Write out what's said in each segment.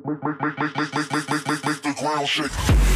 Make the ground shake.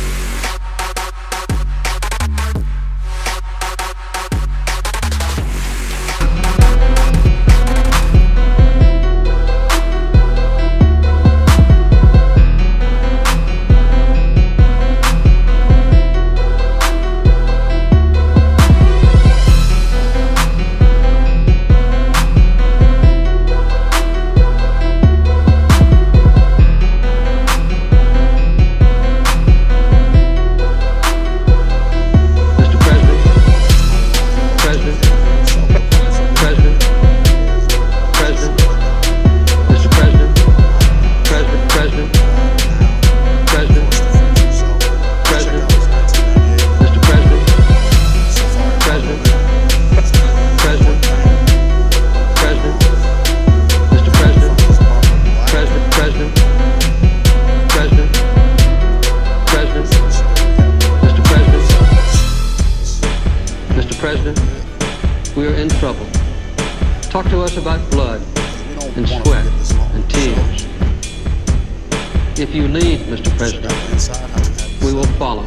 President, we are in trouble. Talk to us about blood and sweat and tears. If you lead, Mr. President, we will follow.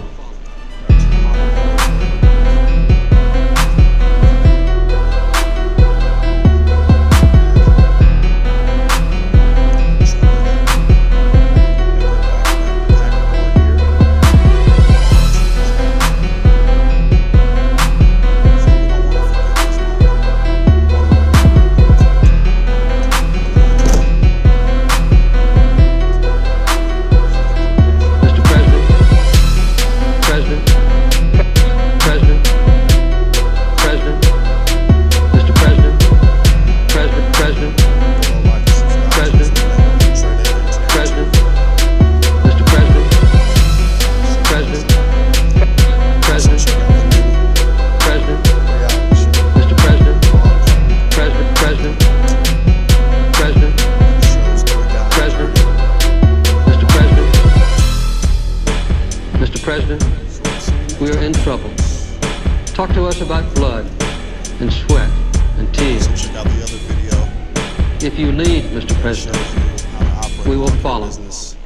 President, we are in trouble. Talk to us about blood and sweat and tears. If you lead, Mr. President, we will follow.